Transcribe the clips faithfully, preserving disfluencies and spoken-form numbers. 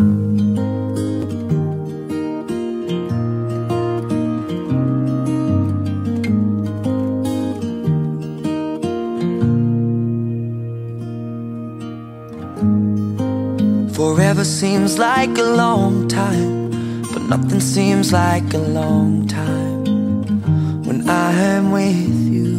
Forever seems like a long time, but nothing seems like a long time when I'm with you.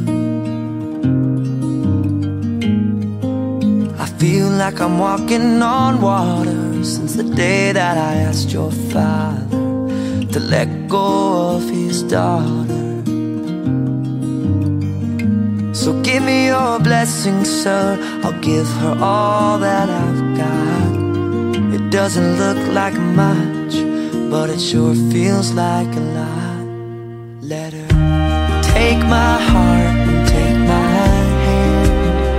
I feel like I'm walking on water since the day that I asked your father to let go of his daughter. So give me your blessing, sir, I'll give her all that I've got. It doesn't look like much, but it sure feels like a lot. Let her take my heart and take my hand.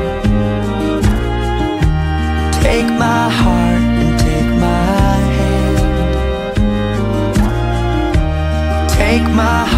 Take my heart and take my hand. Take my